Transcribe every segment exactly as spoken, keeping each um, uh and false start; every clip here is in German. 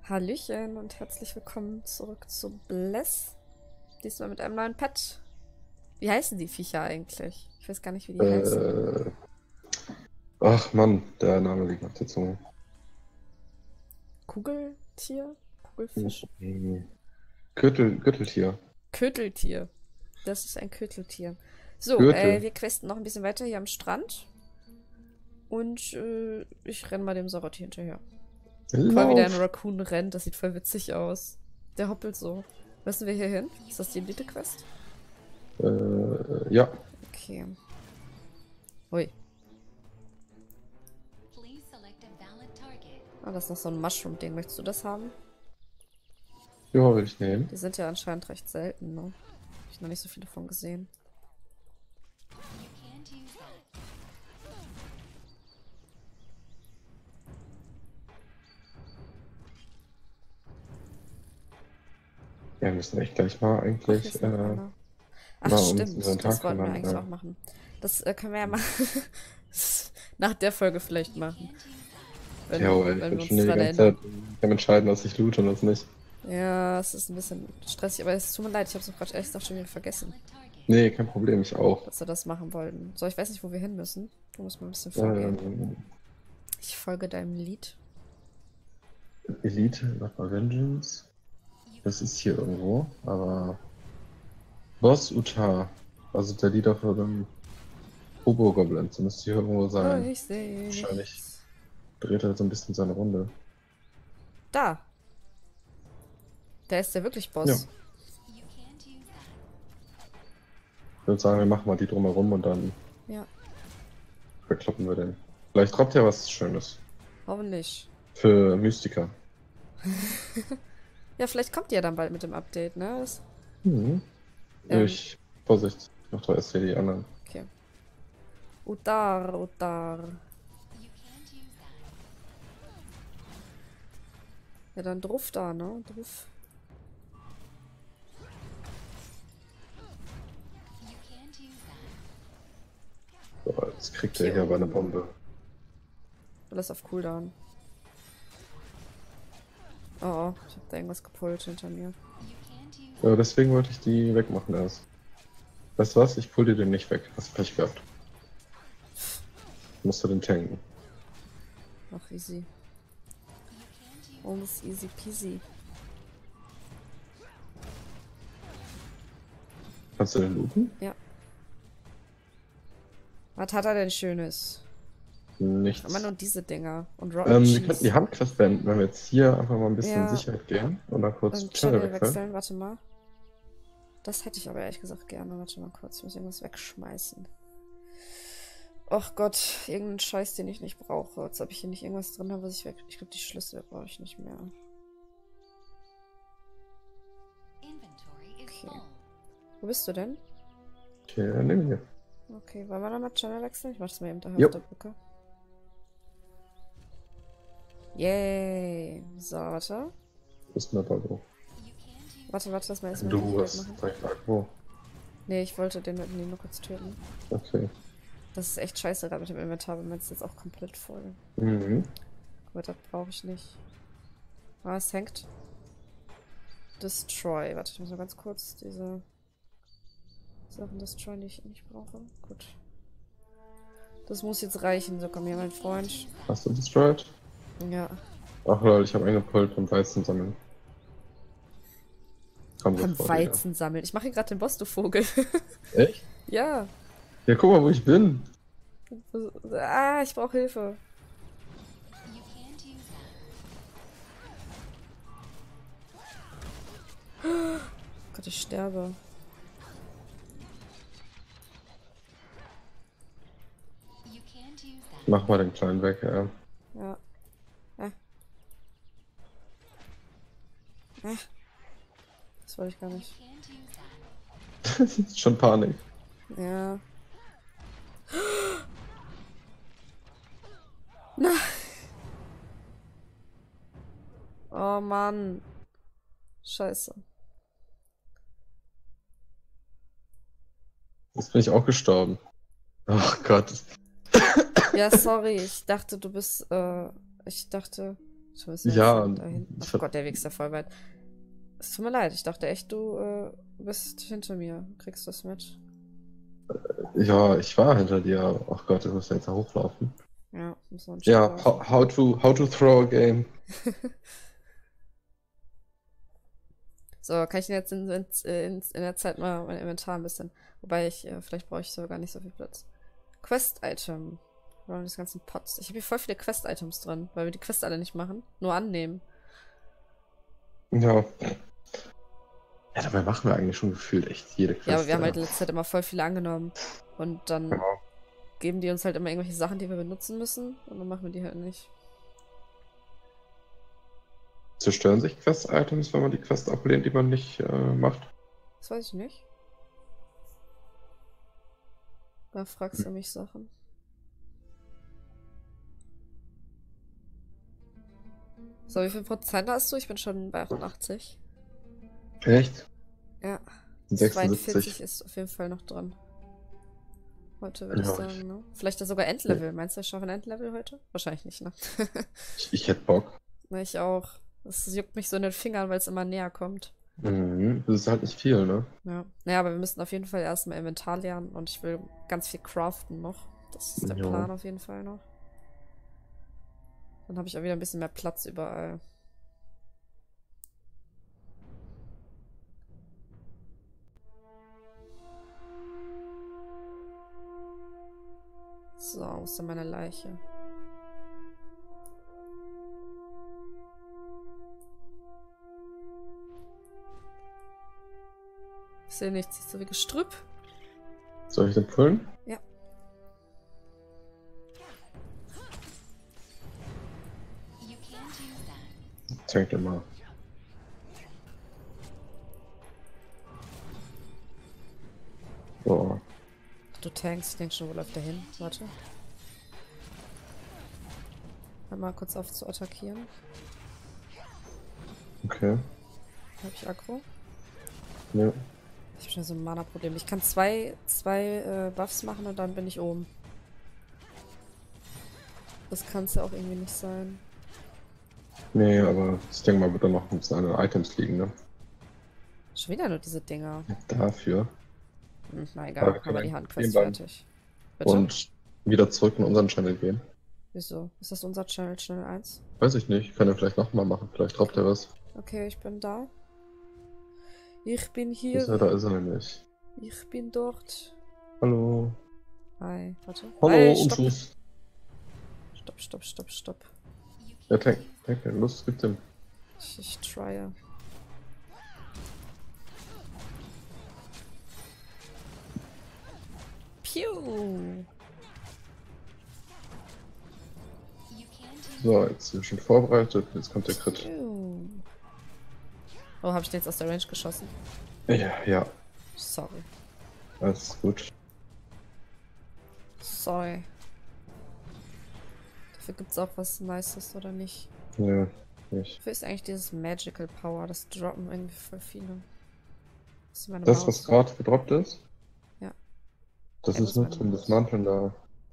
Hallöchen und herzlich willkommen zurück zu Bless. Diesmal mit einem neuen Pet. Wie heißen die Viecher eigentlich? Ich weiß gar nicht, wie die heißen. Äh, ach Mann, der Name liegt auf der Zunge. Kugeltier? Kugelfisch? Mhm. Gürtel, Gürteltier. Köteltier. Das ist ein Köteltier. So, äh, Gürtel. wir questen noch ein bisschen weiter hier am Strand. Und äh, ich renn mal dem Sarotti hinterher. Voll wie der ein Lauf. Raccoon rennt, das sieht voll witzig aus. Der hoppelt so. Müssen wir hier hin? Ist das die Elite-Quest? Äh, ja. Okay. Hui. Ah, das ist noch so ein Mushroom-Ding. Möchtest du das haben? Ja, will ich nehmen. Die sind ja anscheinend recht selten, ne? Hab ich noch nicht so viele von gesehen. Ja, wir müssen echt gleich mal Ach, hier eigentlich ist noch äh, einer. Ach, mal uns stimmt. unseren Das Tag wollten wir kümmern. eigentlich Ja. auch machen. Das äh, können wir ja mal nach der Folge vielleicht machen. Wenn, Ja, weil ich wenn bin wir uns schon die dran ganze erinnern. Zeit am Entscheiden, was ich loot und was nicht. Ja, es ist ein bisschen stressig, aber es tut mir leid, ich habe es gerade ehrlich gesagt schon wieder vergessen, Nee, kein Problem, ich auch. dass wir das machen wollten. So, ich weiß nicht, wo wir hin müssen. Du musst mal ein bisschen vorgehen. Ähm, Ich folge deinem Lied. Elite nach Vengeance. Das ist hier irgendwo, aber Boss Utar, also der Leader für den Hobo-Goblins, der müsste hier irgendwo Oh, sein. ich sehe Wahrscheinlich nichts. dreht er so ein bisschen seine Runde. Da. Der ist ja wirklich Ja. Boss. Ich würde sagen, wir machen mal die drumherum und dann Ja, verkloppen wir den. Vielleicht droppt ja was Schönes. hoffentlich. Für Mystiker. Ja, vielleicht kommt die ja dann bald mit dem Update, ne? Das, Mhm. ähm, Ich, Vorsicht, ich mach doch erst hier die anderen. okay. Utar, Utar. Ja, dann Druff da, ne? Druff. So, jetzt kriegt Okay, er hier oh. aber eine Bombe. Alles auf Cooldown. Oh, oh, ich hab da irgendwas gepullt hinter mir. Ja, deswegen wollte ich die wegmachen erst. Weißt du was? Ich pull dir den nicht weg. Hast Pech gehabt. Musst du den tanken. Ach, easy. Alles easy peasy. Kannst du den looten? Ja. Was hat er denn Schönes? Nichts. Aber nur diese Dinger. Und Rotten Ähm, wir Cheese. könnten die Handclass beenden, wenn wir jetzt hier einfach mal ein bisschen Ja. Sicherheit gehen und dann kurz Und Channel Channel wechseln. wechseln, warte mal. Das hätte ich aber ehrlich gesagt gerne. Warte mal kurz, ich muss irgendwas wegschmeißen. Och Gott, irgendeinen Scheiß, den ich nicht brauche. Jetzt habe ich hier nicht irgendwas drin, was ich weg... Ich glaube, die Schlüssel brauche ich nicht mehr. Okay. Wo bist du denn? Okay, dann nehmen wir. Okay, wollen wir nochmal Channel wechseln? Ich mach das mal eben daher Jo. auf der Brücke. Yay. So, warte. Du bist ein Pablo. Warte, warte, lass mal erstmal Du die hast machen. direkt wo. Nee, ich wollte den mit nur kurz töten. Okay. Das ist echt scheiße gerade mit dem Inventar, wenn man ist jetzt auch komplett voll. Mhm. Gut, das brauche ich nicht. Ah, es hängt. Destroy. Warte, ich muss mal ganz kurz diese Sachen destroyen, die ich nicht brauche. Gut. Das muss jetzt reichen. So, komm her, mein Freund. Hast du destroyed? Ja. Ach lol, ich habe eingepult beim Weizen sammeln. Komm Beim sofort Weizen sammeln. Ich mache hier gerade den Boss, du Vogel. wieder. Echt? Ja. Ja, guck mal, wo ich bin. Ah, ich brauche Hilfe. Oh Gott, ich sterbe. Mach mal den kleinen weg, ja. Ja. Äh. Äh. Das wollte ich gar nicht. Das ist schon Panik. Ja. Na. Oh Mann. Scheiße. Jetzt bin ich auch gestorben. Ach Gott. Ja, sorry. Ich dachte, du bist, äh, ich dachte, Ich muss jetzt Ja, da hinten. ich Ach Gott, der Weg ist ja voll weit. Es tut mir leid, ich dachte echt, du äh, bist hinter mir. Kriegst das mit? ja, ich war hinter dir. Ach Gott, ich muss ja jetzt da hochlaufen. Ja, muss noch ein Stück Ja, laufen. how, how to how to throw a game. So, kann ich denn jetzt in, in, in, in der Zeit mal mein Inventar ein bisschen. Wobei ich, äh, vielleicht brauche ich sogar gar nicht so viel Platz. Quest-Item. Warum diese ganzen Pots? Ich habe hier voll viele Quest-Items drin, weil wir die Quests alle nicht machen. Nur annehmen. Ja. Ja, dabei machen wir eigentlich schon gefühlt echt jede Quest. Ja, aber wir haben ja. halt in letzter Zeit immer voll viele angenommen. Und dann Ja. geben die uns halt immer irgendwelche Sachen, die wir benutzen müssen. Und dann machen wir die halt nicht. Zerstören sich Quest-Items, wenn man die Quest ablehnt, die man nicht äh, macht? Das weiß ich nicht. Da fragst du mich Sachen. So, wie viel Prozent hast du? Ich bin schon bei achtundachtzig. Echt? Ja. sechsundsiebzig. zweiundvierzig ist auf jeden Fall noch dran. Heute würde Ja, ich sagen, ne? Vielleicht sogar Endlevel. Meinst du, ich schaffe ein Endlevel heute? Wahrscheinlich nicht, ne? Ich, ich hätte Bock. Na, ich auch. Das juckt mich so in den Fingern, weil es immer näher kommt. Mhm. Das ist halt nicht viel, ne? Ja. Naja, aber wir müssen auf jeden Fall erstmal Inventar lernen und ich will ganz viel craften noch. Das ist der Ja. Plan auf jeden Fall noch. Dann habe ich auch wieder ein bisschen mehr Platz überall. So, wo ist denn meine Leiche? Ich sehe nichts, siehst du wie Gestrüpp? Soll ich den pullen? Ja. Tank den mal. So. Du tankst, ich denke schon, wo läuft der hin? Warte. Hör mal kurz auf zu attackieren. Okay. Habe ich Aggro? Ja. Ich habe schon so ein Mana-Problem. Ich kann zwei, zwei äh, Buffs machen und dann bin ich oben. Das kann es ja auch irgendwie nicht sein. Nee, aber ich denke mal, wird da noch ein bisschen an den Items liegen, ne? Schon wieder nur diese Dinger. Dafür. Hm, na Aber egal, wir haben können wir die stehen Handquest bleiben. fertig. Bitte? Und wieder zurück in unseren Channel gehen. Wieso? Ist das unser Channel, Channel eins? Weiß ich nicht. Kann er vielleicht nochmal machen. Vielleicht droppt er was. Okay, ich bin da. Ich bin Ist hier. er, da ist er nämlich. Ich bin dort. Hallo. Hi, warte. Hallo Hi, und stopp. tschüss. Stopp, stopp, stopp, stopp. Ja, tank, tank, tank. Los, gib dem. Ich, ich trye. Piu! So, jetzt sind wir schon vorbereitet. Jetzt kommt der Crit. Piu. Oh, habe ich den jetzt aus der Range geschossen? Ja, ja. Sorry. Alles gut. Sorry. Dafür gibt's auch was Nices, oder nicht? Ja, nicht. Wofür ist eigentlich dieses Magical Power? Das droppen irgendwie voll viele. Das ist meine Das, Maus. was gerade gedroppt ist? Ja. Das Ja, ist nur meine zum Maus. Dismanteln da.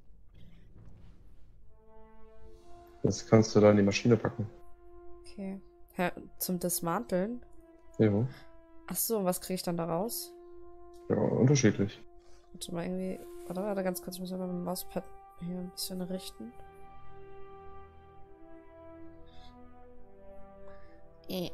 Das kannst du da in die Maschine packen. Okay. Ja, zum Dismanteln? Ja. Achso, und was kriege ich dann da raus? Ja, unterschiedlich. Warte mal irgendwie. Warte, warte ganz kurz, ich muss mal mit dem Mauspad hier ein bisschen richten. Eh.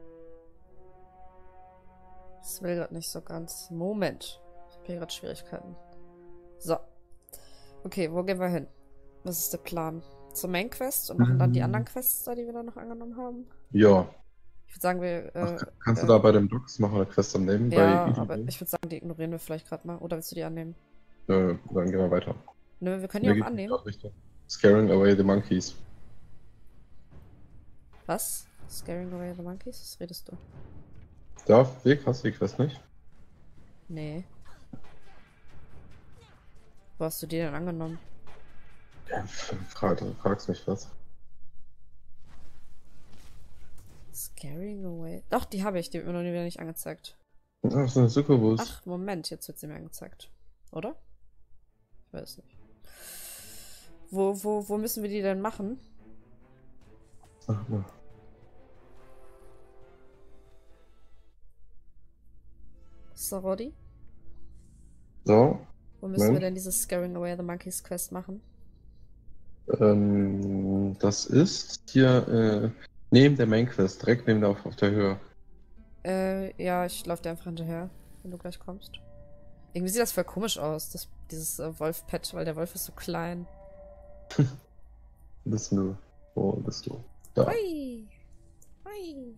Das will gerade nicht so ganz. Moment. Ich habe hier gerade Schwierigkeiten. So. Okay, wo gehen wir hin? Was ist der Plan? Zur Main Quest und machen dann die anderen Quests da, die wir dann noch angenommen haben? Ja. Ich würde sagen, wir. Äh, Ach, kannst äh, du da bei den Docs machen eine Quest am Nehmen? ja, bei E D aber B? ich würde sagen, die ignorieren wir vielleicht gerade mal. Oder willst du die annehmen? Äh, dann gehen wir weiter. Nö, wir können die Mir auch geht's annehmen. gerade Richtung Scaring away the monkeys. Was? Scaring away the monkeys? Was redest du? Darf Weg? Hast du die Quest nicht? Nee. Wo hast du die denn angenommen? Ja, frag, du fragst mich was. Scaring away. Doch, die habe ich. Die wird mir noch wieder nicht angezeigt. Ach, das ist eine Succubus. Ach, Moment. Jetzt wird sie mir angezeigt. Oder? Ich weiß nicht. Wo, wo, wo müssen wir die denn machen? Ach, ne. Sarodi? So, Wo müssen wir Moment. denn dieses Scaring Away the Monkeys Quest machen? Ähm, das ist hier äh, neben der Main Quest, direkt neben der auf, auf der Höhe. Äh, ja, ich laufe dir einfach hinterher, wenn du gleich kommst. Irgendwie sieht das voll komisch aus, das, dieses äh, Wolf-Pet, weil der Wolf ist so klein. Wo bist du? Wo bist du? Da. Hui! Hui!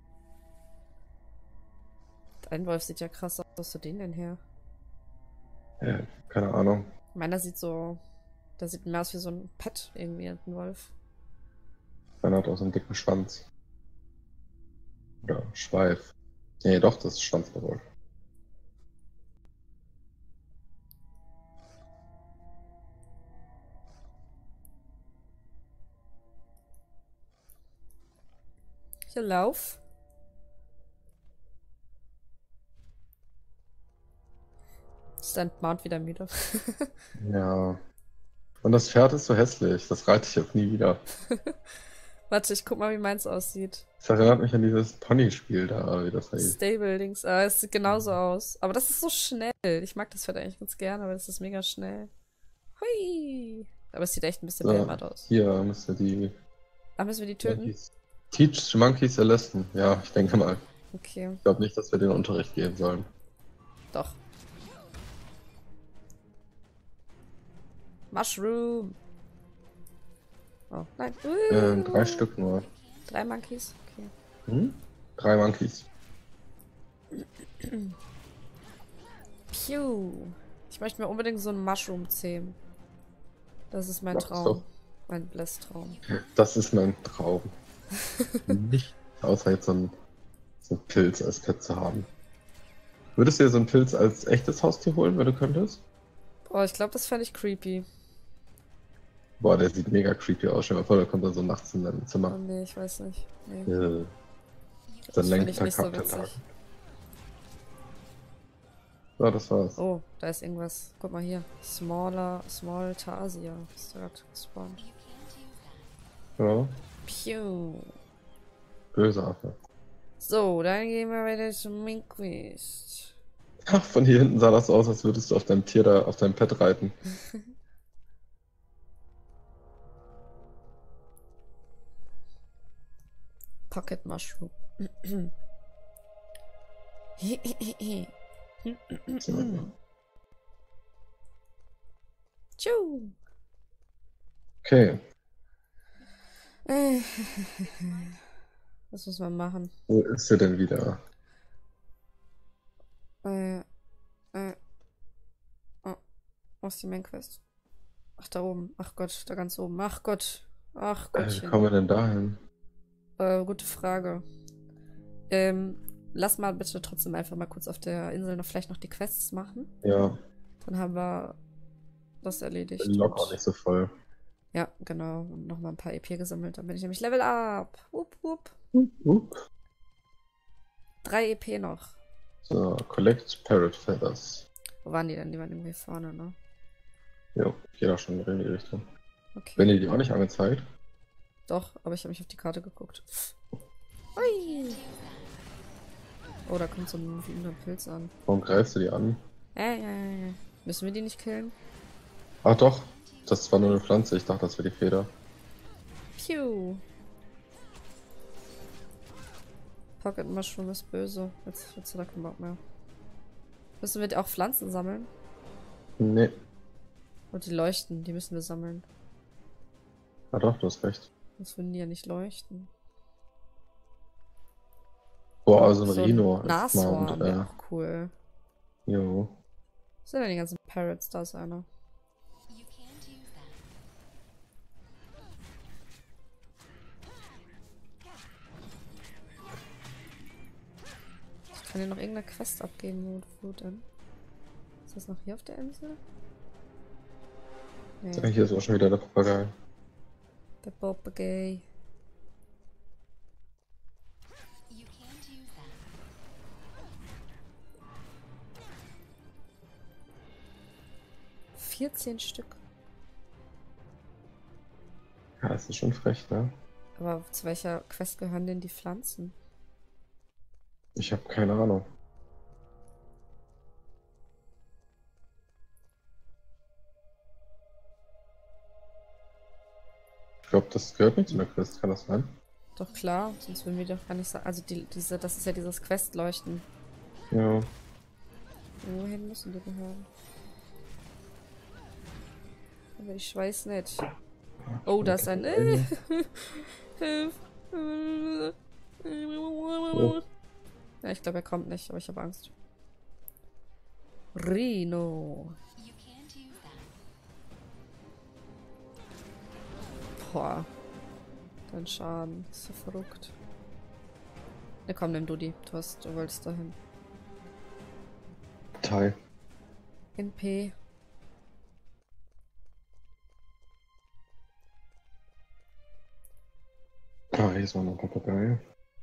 Dein Wolf sieht ja krass aus. Wo hast du den denn her? Äh, keine Ahnung. Meiner sieht so... Der sieht mehr aus wie so ein Pet irgendwie, ein Wolf. Einer hat auch so einen dicken Schwanz. Oder Schweif. Nee, doch, das ist Schwanz der Wolf. Hier, lauf. Ist dein Mount wieder müde? Ja. Und das Pferd ist so hässlich. Das reite ich jetzt nie wieder. Warte, ich guck mal, wie meins aussieht. Das erinnert mich an dieses Pony-Spiel da, wie das heißt. Stable-Dings. Ah, es sieht genauso aus. Aber das ist so schnell. Ich mag das Pferd eigentlich ganz gerne, aber das ist mega schnell. Hui! Aber es sieht echt ein bisschen So, behämmert aus. hier müsste die Ah, müssen wir die töten? Monkeys. Teach Monkeys a lesson. Ja, ich denke mal. Okay, Ich glaube nicht, dass wir den Unterricht geben sollen. doch. Mushroom! Oh, nein. Äh, drei Stück nur. Drei Monkeys? Okay. Hm? Drei Monkeys. Piu! Ich möchte mir unbedingt so einen Mushroom zähmen. Das ist mein Mach das Traum. doch. Mein Bless-Traum. Das ist mein Traum. Nicht. Außer jetzt so einen, so einen Pilz als Pet zu haben. Würdest du dir so einen Pilz als echtes Haustier holen, wenn du könntest? Boah, ich glaube, das fände ich creepy. Boah, der sieht mega creepy aus. Stell dir mal vor, der kommt dann so nachts in dein Oh Zimmer. nee, ich weiß nicht. Nee. Ja. Das Dann finde lenkt ich er nicht so Tentakel. witzig. So, das war's. Oh, da ist irgendwas. Guck mal hier. Smaller, Small Tarsia. Ist da gerade gespawnt. Ja, Piu. böse Affe. So, dann gehen wir weiter zum Main Quest. Ach, von hier hinten sah das aus, als würdest du auf deinem Tier da, auf deinem Pet reiten. Pocket Mushroom. Tschu. Okay, Was muss man machen? wo ist sie denn wieder? Äh, äh, oh, wo ist die Main Quest? Ach, da oben. Ach Gott, da ganz oben. Ach Gott. Ach Äh, wie Gottchen. kommen wir denn dahin? Äh, gute Frage. Ähm, lass mal bitte trotzdem einfach mal kurz auf der Insel noch vielleicht noch die Quests machen. Ja, Dann haben wir das erledigt. locker Und- nicht so voll. Ja, genau. Und nochmal ein paar E P gesammelt. Dann bin ich nämlich Level up. Wupp, wupp. Up. Drei E P noch. So, collect Parrot Feathers. Wo waren die denn? Die waren irgendwie vorne, ne? Jo, geht auch schon in die Richtung. Okay. Wenn ihr die auch nicht angezeigt? Doch, aber ich habe nicht auf die Karte geguckt. Ui. Oh, da kommt so ein wütender Pilz an. Warum greifst du die an? Äh, äh, äh. Müssen wir die nicht killen? Ach doch, das war nur eine Pflanze. Ich dachte, das wäre die Feder. Piu. Pocket Mushroom ist böse. Jetzt, jetzt hat er keinen Bock mehr. Müssen wir auch Pflanzen sammeln? Nee. Und die leuchten, die müssen wir sammeln. Ah doch, du hast recht. Sonst würden die ja nicht leuchten. Boah, also ein So Rhino. ein ist Nashorn Mount, wäre äh, auch cool. Jo. Was sind denn die ganzen Parrots? Da ist einer. Ich kann dir noch irgendeine Quest abgeben. Wo, wo denn? Ist das noch hier auf der Insel? Nee, Ja, hier ist auch schon wieder der Papagei. der Papagei. vierzehn Stück. Ja, das ist schon frech, ne? Aber zu welcher Quest gehören denn die Pflanzen? Ich habe keine Ahnung. Ich glaube, das gehört nicht zu einer Quest, kann das sein? Doch klar, sonst würden wir doch gar nicht sagen. Also die, diese, das ist ja dieses Questleuchten. Ja. Wohin müssen die gehören? Aber ich weiß nicht. Oh, da ist ein. Ja. Hilf! Ja, ich glaube, er kommt nicht, aber ich habe Angst. Reno. Boah. Dein Schaden. Ist so verrückt. Ne, komm, nimm du die. Du hast, du wolltest dahin. Teil. In P. Ah, hier ist auch noch ein Papagei.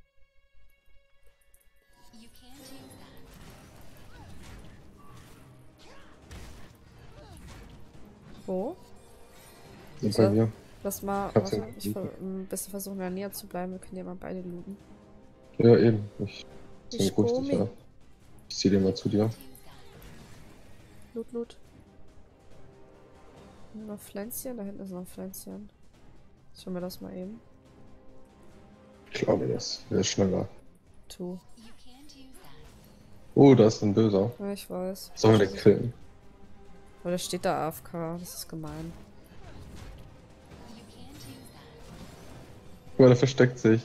Wo? Und So. bei mir. Lass mal, Kannst warte, du ich ver ein bisschen versuchen, in der Nähe zu bleiben. Wir können ja mal beide looten. Ja, eben. Ich, Ich deswegen ruhig dich komme. ja. Ich zieh dir mal zu dir. Loot, loot. Noch Pflänzchen? Da hinten ist noch ein Pflänzchen. Schauen wir das mal eben. Ich glaube das. Der ist schneller. Tu. Oh, da ist ein Böser. Ja, ich weiß. Sollen wir den killen? Aber der steht da A F K. Das ist gemein. Guck mal, der versteckt sich.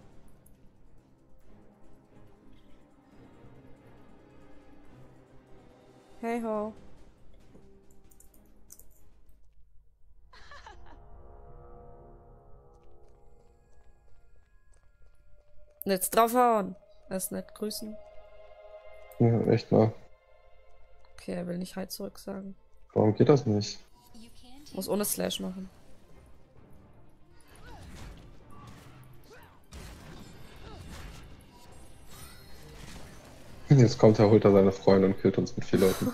Hey ho. Jetzt draufhauen. Er ist nett. Grüßen. Ja, echt mal. Okay, er will nicht Hi zurück sagen. Warum geht das nicht? Muss ohne Slash machen. Jetzt kommt er, holt er seine Freunde und killt uns mit vier Leuten.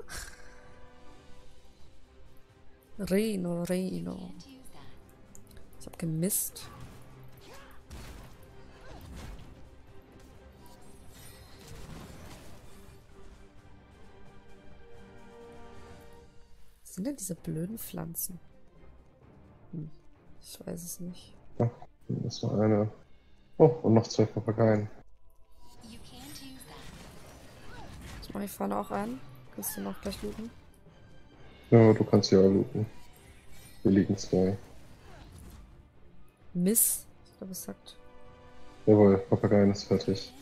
Reno, Reno. Ich hab gemisst. Was sind denn diese blöden Pflanzen? Hm, ich weiß es nicht. Ach, das ist noch eine. Oh, und noch zwei Papageien. Das mache ich vorne auch an. Kannst du noch gleich looten? Ja, du kannst ja looten. Hier liegen zwei. Miss. Ich glaube, es sagt. Jawohl, Papageien ist fertig.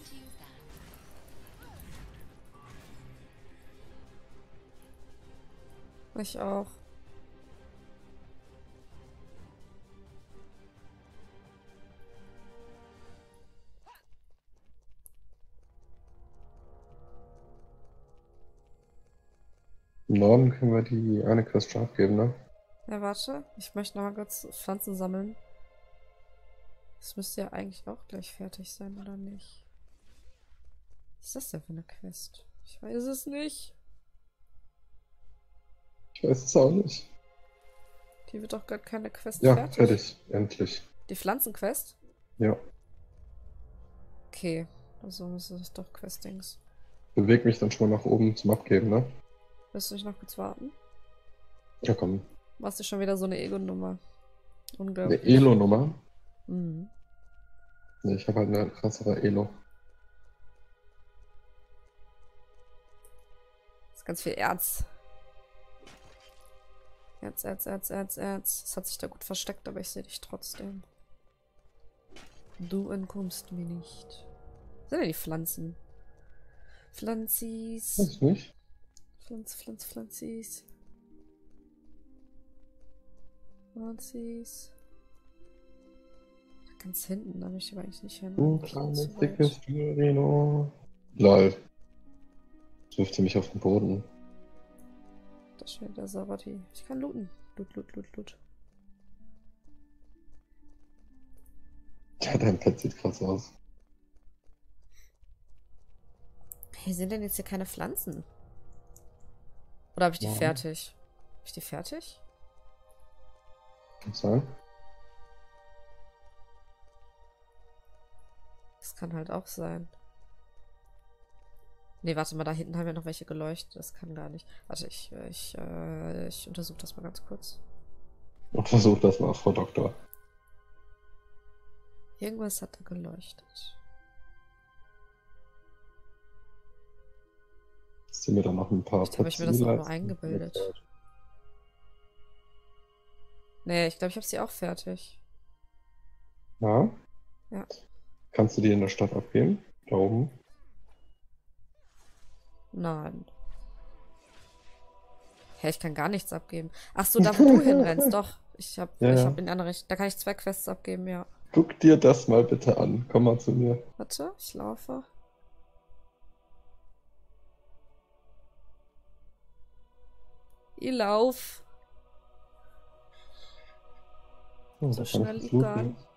Ich auch. Im Norden können wir die eine Quest schon abgeben, ne? Ja, warte. Ich möchte noch mal kurz Pflanzen sammeln. Das müsste ja eigentlich auch gleich fertig sein, oder nicht? Was ist das denn für eine Quest? Ich weiß es nicht. Ich weiß es auch nicht. Die wird doch gar keine Quest Ja, fertig. fertig. Endlich. Die Pflanzenquest? Ja. Okay. Also ist es doch Questings. Beweg mich dann schon mal nach oben zum Abgeben, ne? Willst du nicht noch kurz warten? Ja, komm. Machst du schon wieder so eine Ego-Nummer? Eine Unglaublich. Elo-Nummer? Mhm. Ne, ich habe halt eine krassere Elo. Das ist ganz viel Erz. Erz, Erz, Erz, Erz, Erz. Es hat sich da gut versteckt, aber ich sehe dich trotzdem. Du entkommst mir nicht. Was sind denn die Pflanzen? Pflanzis. Weiß nicht. Pflanz, Pflanz, Pflanzis. Pflanzis. Ganz hinten, da möchte ich aber eigentlich nicht hin. Du Viel kleines, zu weit. dickes Reno. Lol. Wirft sie mich auf den Boden. Das ist der Sarati. Ich kann looten. Loot, loot, loot, loot. Ja, dein Pet sieht krass aus. Hey, sind denn jetzt hier keine Pflanzen? Oder habe ich die Ja. fertig? Habe ich die fertig? Kann sein. kann halt auch sein. Nee, warte mal, da hinten haben wir noch welche geleuchtet. Das kann gar nicht. Warte, ich, ich, äh, ich untersuche das mal ganz kurz. Untersuch das mal, Frau Doktor. Irgendwas hat da geleuchtet. Zieh mir da noch ein paar Vielleicht habe ich mir das auch nur Plexiglas- eingebildet. Nee, ich glaube, ich habe sie auch fertig. Ja? Ja. Kannst du die in der Stadt abgeben? Da oben? Nein. Hä, ich kann gar nichts abgeben. Ach so, da wo du hinrennst, doch. Ich habe Ja, ich ja. hab in die andere Richtung. Da kann ich zwei Quests abgeben, ja. Guck dir das mal bitte an. Komm mal zu mir. Warte, ich laufe. Ich lauf. Oh, So da kann schnell ich ich was gar looten. nicht.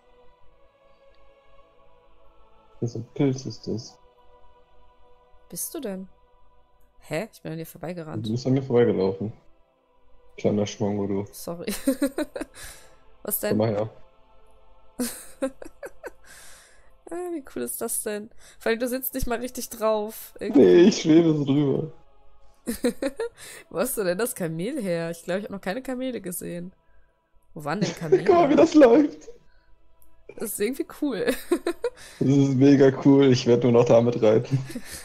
Hier so ein Pilz ist das. Bist du denn? Hä? Ich bin an dir Du vorbeigerannt. bist an mir vorbeigelaufen. Kleiner Schmongo, du. Sorry. Was Komm denn? mal her. Ah, wie cool ist das denn? Vor allem, du sitzt nicht mal richtig drauf. Irgendwie. Nee, ich schwebe so drüber. Wo hast du denn das Kamel her? Ich glaube, ich habe noch keine Kamele gesehen. Wo waren denn Guck mal, wie Kamele? das läuft. Das ist irgendwie cool. Das ist mega cool. Ich werde nur noch damit reiten.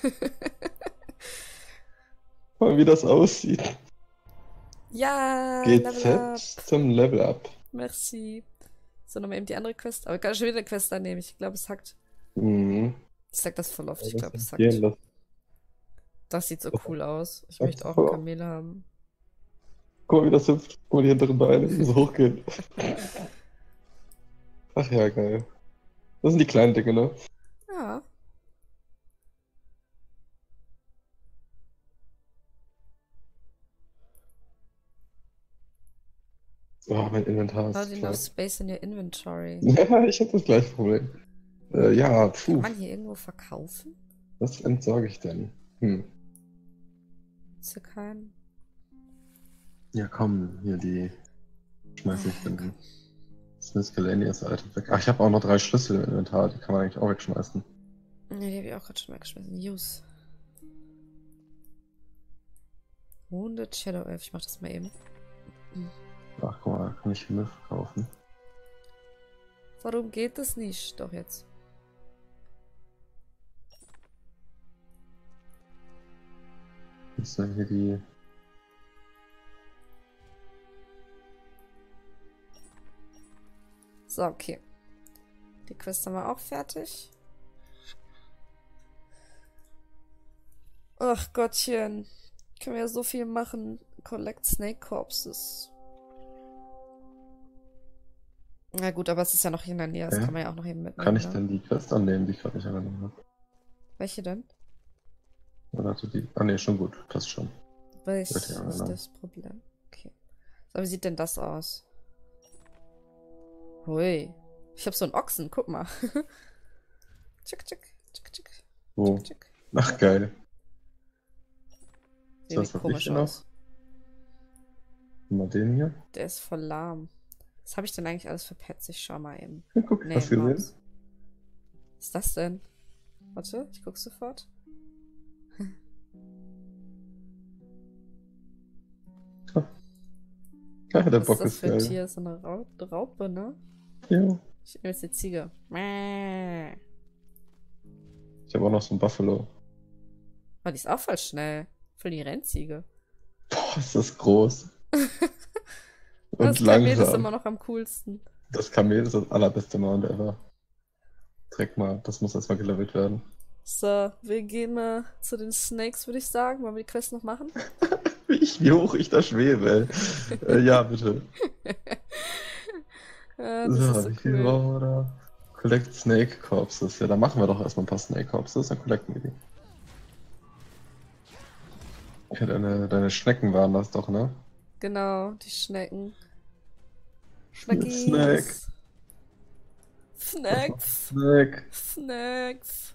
Guck mal, wie das aussieht. Ja, Level up. G Z zum Level Up. Merci. So, nochmal eben die andere Quest. Aber ich kann schon wieder eine Quest annehmen. Ich glaube, es hackt. Mhm. Ich sag das voll oft. Ich Das glaube, es gehen hackt. lassen. Das sieht so cool aus. Ich Das möchte auch voll ein auf. Kamel haben. Guck mal, wie das hüpft. Guck mal, die hinteren Beine, wie so hochgehen. Ach ja, geil. Das sind die kleinen Dinge, ne? Ja. Oh, mein Inventar Not ist enough voll. space in your inventory. Ja, ich hab das gleiche Problem. Äh, ja, Kann puh. man hier irgendwo verkaufen? Was entsorge ich denn? Hm. Ist hier kein. Ja, komm, hier die. Schmeiß ich Ah, den Miscellaneous Item weg. Ach, ich habe auch noch drei Schlüssel im Inventar, die kann man eigentlich auch wegschmeißen. Ne, die habe ich auch gerade schon weggeschmissen. Use. Wounded Shadow Elf. Ich mach das mal eben. Ach, guck mal, kann ich Hilfe verkaufen. Warum geht das nicht? Doch jetzt. Ist denn hier die. So, okay. Die Quest haben wir auch fertig. Ach Gottchen. Können wir ja so viel machen. Collect Snake Corpses. Na gut, aber es ist ja noch hier in der Nähe. Das Okay. kann man ja auch noch eben mitnehmen. Kann ich ne? denn die Quest annehmen, die ich gerade nicht angenommen habe? Welche denn? Oder hatte die. Ah, ne, schon gut, passt schon. Welches Wird ja ist angenommen. das Problem? Okay. So, wie sieht denn das aus? Hui. Ich habe so einen Ochsen, guck mal. Tschick, tschick, tschick, tschick, Wo? tschick, tschick. Ach, geil. Sieht das, irgendwie was komisch ich noch? aus. Guck mal den hier. Der ist voll lahm. Was habe ich denn eigentlich alles für Pets? Ich schau mal eben. Ja, guck, Nee, hast du gesehen? Maus. Was ist das denn? Warte, ich guck sofort. Ja, der Was Bock ist das ist für ein geil. Tier? So eine Rau Raupe, ne? Ja. Ich nehme jetzt die Ziege. Mäh. Ich habe auch noch so ein Buffalo. Oh, die ist auch voll schnell. Voll die Rennziege. Boah, ist das groß. Und Das Kamel ist langsam. immer noch am coolsten. Das Kamel ist das allerbeste Mount ever. Träg mal, das muss erstmal gelevelt werden. So, wir gehen mal zu den Snakes, würde ich sagen. Wollen wir die Quest noch machen? Wie, ich, wie hoch ich da schwebe, ey. äh, ja, bitte. Ja, das So, ist so wie viel cool. brauchen wir da? Collect Snake Corpses. Ja, dann machen wir doch erstmal ein paar Snake Corpses, dann collecten wir die. Ja, deine, deine Schnecken waren das doch, ne? Genau, die Schnecken. Snack. Schneckis. Snacks. Snack. Snacks.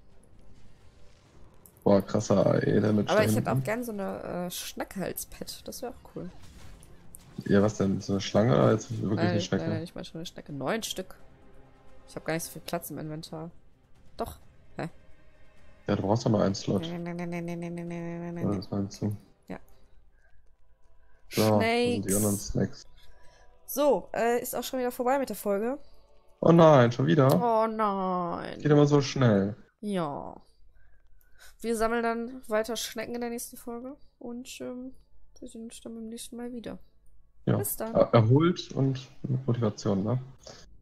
Boah, krasser A E Damage. Aber da ich hätte auch hinten. gern so eine äh, Schnecke als Pet. Das wäre auch cool. Ja, was denn? So eine Schlange oder jetzt wirklich Nein, eine nein, Schnecke? nein, ich meine schon eine Schnecke. Neun Stück. Ich habe gar nicht so viel Platz im Inventar. Doch. Hä? Ja, du brauchst doch nur einen Slot. Nee, nee, nee, nee, nee, nee, nee, nee, nee, Ja, nee. das meinst du. Ja. So, das sind die anderen Snakes. Snacks. So, äh, ist auch schon wieder vorbei mit der Folge. Oh nein, schon wieder? Oh nein. Geht immer so schnell. Ja. Wir sammeln dann weiter Schnecken in der nächsten Folge und ähm, wir sehen uns dann beim nächsten Mal wieder. Ja. Bis dann. Er- Erholt und mit Motivation, ne?